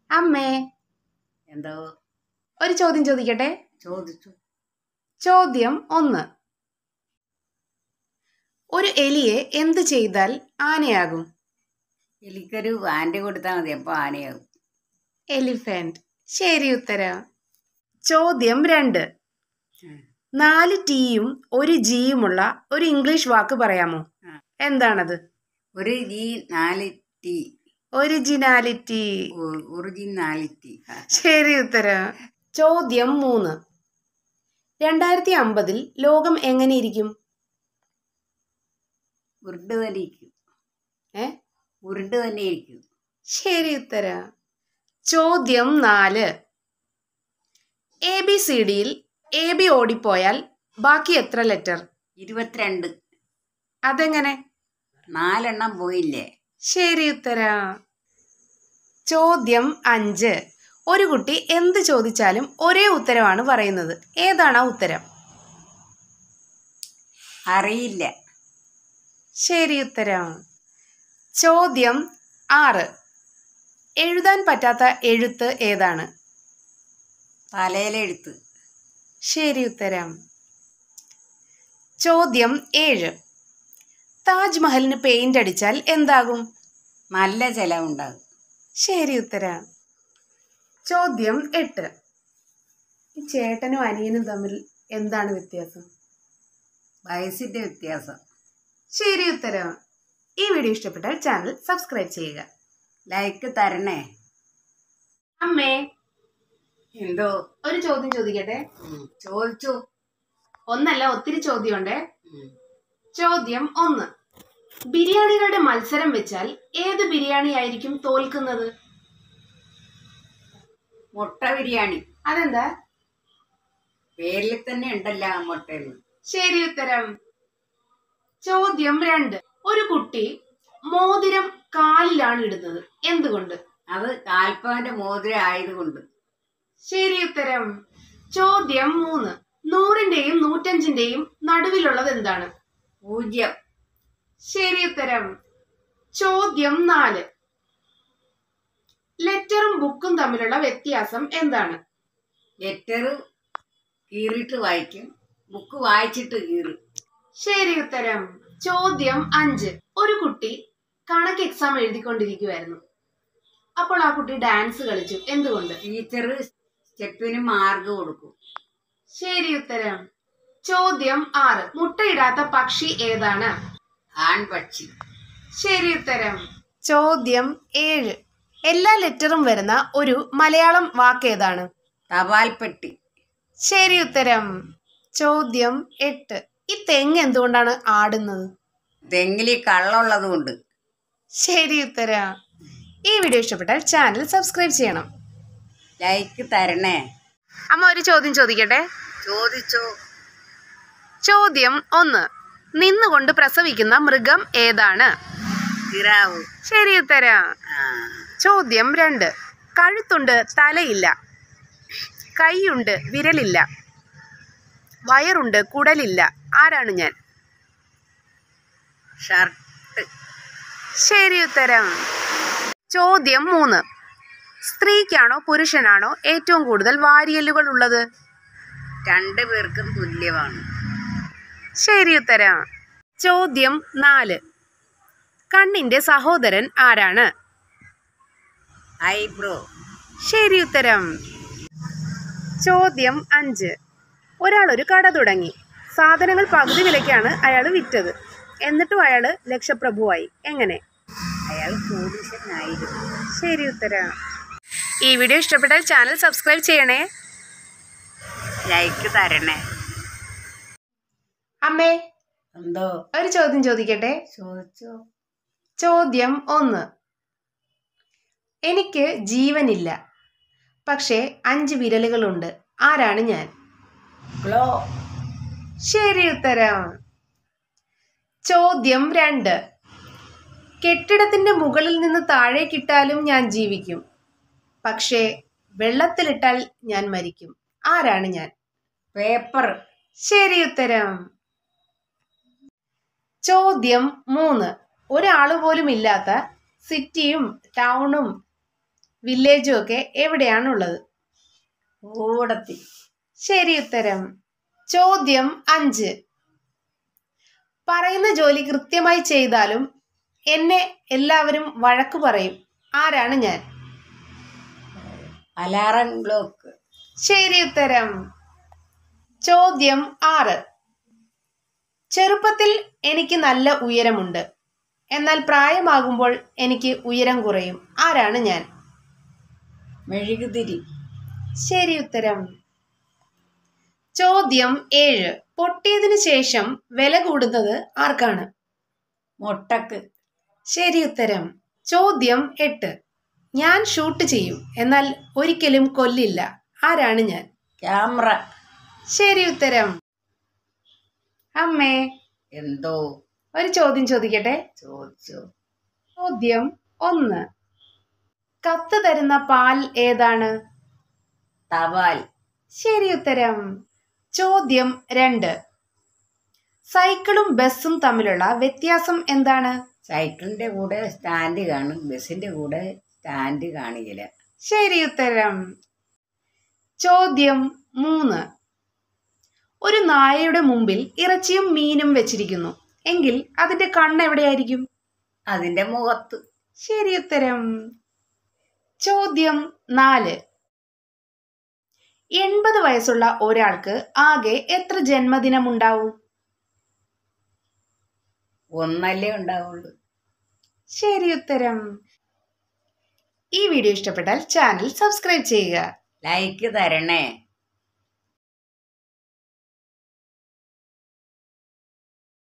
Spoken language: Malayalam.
അമ്മേ, എന്തോ ഒരു ചോദ്യം ചോദിക്കട്ടെ? ചോദിച്ചു. ചോദ്യം 1. ഒരു എലിയെ എന്ത് ചെയ്താൽ ആനയാകും? എലിക്കൊരു ആൻറ്റി കൊടുത്താൽ മതി, അപ്പോൾ ആനയാകും. എലിഫന്റ്. ശരി ഉത്തരം. ചോദ്യം 2. 4 ടീയും 1 ജിയുമുള്ള ഒരു ഇംഗ്ലീഷ് വാക്ക് പറയാമോ? എന്താണത്? ഒരു ജി 4 ടി. ഒറിജിനാലിറ്റി. ഒറിജിനാലിറ്റി. ശരി ഉത്തരം. ചോദ്യം 3. 2050 ലോകം എങ്ങനെ ഇരിക്കും? ഉരുണ്ട് തന്നെ ഇരിക്കും. ഉരുണ്ട് തന്നെ ഇരിക്കും. ശരി ഉത്തരം. ചോദ്യം 4. ABCDയിൽ AB ഓടിപ്പോയാൽ ബാക്കി എത്ര ലെറ്റർ? 22. അതെങ്ങനെ? 4 എണ്ണം പോയില്ലേ? ശരി ഉത്തരം. ചോദ്യം 5. ഒരു കുട്ടി എന്ത് ചോദിച്ചാലും ഒരേ ഉത്തരമാണ് പറയുന്നത്. ഏതാണ് ആ ഉത്തരം? അറിയില്ല. ശരി ഉത്തരം. ചോദ്യം 6. എഴുതാൻ പറ്റാത്ത എഴുത്ത് ഏതാണ്? തലയിലെഴുത്ത്. ശരി ഉത്തരം. ചോദ്യം 7. താജ്മഹലിന് പെയിന്റ് അടിച്ചാൽ എന്താകും? നല്ല ചെലവുണ്ടാകും. ശരി ഉത്തരം. ചോദ്യം 8. ഈ ചേട്ടനും അനിയനും തമ്മിൽ എന്താണ് വ്യത്യാസം? വയസ്സിന്റെ വ്യത്യാസം. ശരി ഉത്തരം. ഈ വീഡിയോ ഇഷ്ടപ്പെട്ടാൽ ചാനൽ സബ്സ്ക്രൈബ് ചെയ്യുക. ലൈക്ക് തരണേ. അമ്മേ, എന്തോ ഒരു ചോദ്യം ചോദിക്കട്ടെ? ചോദിച്ചു. ഒന്നല്ല, ഒത്തിരി ചോദ്യമുണ്ടേ. ചോദ്യം 1. ബിരിയാണികളുടെ മത്സരം വെച്ചാൽ ഏത് ബിരിയാണി ആയിരിക്കും തോൽക്കുന്നത്? മുട്ട ബിരിയാണി. അതെന്താ? പേരിൽ തന്നെ ഉണ്ടല്ലോ മുട്ടയെന്ന്. ശരി ഉത്തരം. ചോദ്യം 2. ഒരു കുട്ടി മോതിരം കാലിലാണ് ഇടുന്നത്. എന്തുകൊണ്ട്? അത് കാൽപ്പാന്റെ മോതിരം ആയതുകൊണ്ട്. ശരി ഉത്തരം. ചോദ്യം 3. 100ന്റെയും 105ന്റെയും നടുവിലുള്ളത് എന്താണ്? 0. ശരി ഉത്തരം. ചോദ്യം 4. ലെറ്ററും ബുക്കും തമ്മിലുള്ള വ്യത്യാസം എന്താണ്? ലെറ്റർ കീറിയിട്ട് വായിക്കും, ബുക്ക് വായിച്ചിട്ട് കീറും. ശരി ഉത്തരം. ചോദ്യം 5. ഒരു കുട്ടി കണക്ക് എക്സാം എഴുതിക്കൊണ്ടിരിക്കുവായിരുന്നു. അപ്പോൾ ആ കുട്ടി ഡാൻസ് കളിച്ചു. എന്തുകൊണ്ട്? ടീച്ചർ സ്റ്റെപ്പിന് മാർക്ക് കൊടുക്കും. ശരി ഉത്തരം. ചോദ്യം 6. മുട്ടയിടാത്ത പക്ഷി ഏതാണ്? ആൺപക്ഷി. ശരി ഉത്തരം. ചോദ്യം 7. എല്ലാ ലെറ്ററും വരുന്ന ഒരു മലയാളം വാക്ക് ഏതാണ്? തപാൽപ്പെട്ടി. ശരി ഉത്തരം. ചോദ്യം 8. ഈ തെങ്ങ് എന്തുകൊണ്ടാണ് ആടുന്നത്? തെങ്ങില് കള്ളുള്ളത് കൊണ്ട്. ശരി ഉത്തരം. ഈ വീഡിയോ ഇഷ്ടപ്പെട്ടാൽ ചാനൽ സബ്സ്ക്രൈബ് ചെയ്യണം. ലൈക്ക് തരണേ. അമ്മ, ഒരു ചോദ്യം ചോദിക്കട്ടെ? ചോദിച്ചോ. ചോദ്യം 1. നിന്നുകൊണ്ട് പ്രസവിക്കുന്ന മൃഗം ഏതാണ്? കിറാവ്. ശരി ഉത്തരം. ചോദ്യം 2. കഴുത്തുണ്ട്, തലയില്ല. കൈയുണ്ട്, വിരലില്ല. വയറുണ്ട്, കുടലില്ല. ആരാണ് ഞാൻ? ഷർട്ട്. ശരി ഉത്തരം. ചോദ്യം 3. സ്ത്രീക്കാണോ പുരുഷനാണോ ഏറ്റവും കൂടുതൽ വാരിയലുകൾ ഉള്ളത്? 2 പേർക്കും തുല്യമാണ്. ശരി ഉത്തരം. ചോദ്യം 4. കണ്ണിന്റെ സഹോദരൻ ആരാണ്? ഐബ്രോ. ശരി ഉത്തരം. ചോദ്യം 5. ഒരാൾ ഒരു കട തുടങ്ങി. സാധനങ്ങൾ പകുതി വിലയ്ക്കാണ് അയാൾ വിറ്റത്. എന്നിട്ടും അയാൾ ലക്ഷപ്രഭുവായി. എങ്ങനെ? അയാൾ കോടീശ്വരനായിരുന്നു. ശരി ഉത്തരം. ഈ വീഡിയോ ഇഷ്ടപ്പെട്ടാൽ ചാനൽ സബ്സ്ക്രൈബ് ചെയ്യണേ. ലൈക്ക് തരണേ. അമ്മേ, എന്തോ ഒരു ചോദ്യം ചോദിക്കട്ടെ? ചോദിച്ചോ. ചോദ്യം 1. എനിക്ക് ജീവനില്ല, പക്ഷേ 5 വിരലുകളുണ്ട്. ആരാണ് ഞാൻ? ക്ലോ. ശരി ഉത്തരം. ചോദ്യം 2. കെട്ടിടത്തിന്റെ മുകളിൽ നിന്ന് താഴേക്കിട്ടാലും ഞാൻ ജീവിക്കും, പക്ഷേ വെള്ളത്തിലിട്ടാൽ ഞാൻ മരിക്കും. ആരാണ് ഞാൻ? പേപ്പർ. ശരി ഉത്തരം. ചോദ്യം 3. ഒരാള് പോലും ഇല്ലാത്ത സിറ്റിയും ടൗണും വില്ലേജും ഒക്കെ എവിടെയാണുള്ളത്? കൂടത്തി. ശരി ഉത്തരം. ചോദ്യം 5. പറയുന്ന ജോലി കൃത്യമായി ചെയ്താലും എന്നെ എല്ലാവരും വഴക്കു പറയും. ആരാണ് ഞാൻ? Alarm clock. ശരി ഉത്തരം. ചോദ്യം 6. ചെറുപ്പത്തിൽ എനിക്ക് നല്ല ഉയരമുണ്ട്, എന്നാൽ പ്രായമാകുമ്പോൾ എനിക്ക് ഉയരം കുറയും. ആരാണ് ഞാൻ? മെഴുകുതിരി. ശരി ഉത്തരം. ചോദ്യം 7. പൊട്ടിയതിനു ശേഷം വില കൂടുന്നത് ആർക്കാണ്? മുട്ടക്ക്. ശരി ഉത്തരം. ചോദ്യം 8. ഞാൻ ഷൂട്ട് ചെയ്യും, എന്നാൽ ഒരിക്കലും കൊല്ലില്ല. ആരാണ് ഞാൻ? ക്യാമറ. ശരി ഉത്തരം. അമ്മേ, എന്തോ? ഒരു ചോദ്യം ചോദിക്കട്ടെ? ചോദിച്ചു. ചോദ്യം 1. കത്ത് തരുന്ന പാൽ ഏതാണ്? തപാൽ. ശരി ഉത്തരം. ചോദ്യം 2. സൈക്കിളും ബസ്സും തമ്മിലുള്ള വ്യത്യാസം എന്താണ്? സൈക്കിളിന്റെ കൂടെ സ്റ്റാൻഡ് കാണും, ബസ്സിന്റെ കൂടെ സ്റ്റാൻഡ് കാണിക്കില്ല. ശരി ഉത്തരം. ചോദ്യം 3. ഒരു നായയുടെ മുമ്പിൽ ഇറച്ചിയും മീനും വെച്ചിരിക്കുന്നു, എങ്കിൽ അതിന്റെ കണ്ണ് എവിടെയായിരിക്കും? അതിന്റെ മുഖത്ത്. ശരി ഉത്തരം. ചോദ്യം 4. 80 വയസ്സുള്ള ഒരാൾക്ക് ആകെ എത്ര ജന്മദിനം ഉണ്ടാവും? ഒന്നല്ലേ ഉണ്ടാവുള്ളൂ. ശരി ഉത്തരം. ഈ വീഡിയോ ഇഷ്ടപ്പെട്ടാൽ ചാനൽ സബ്സ്ക്രൈബ് ചെയ്യുക. ലൈക്ക് തരണേ.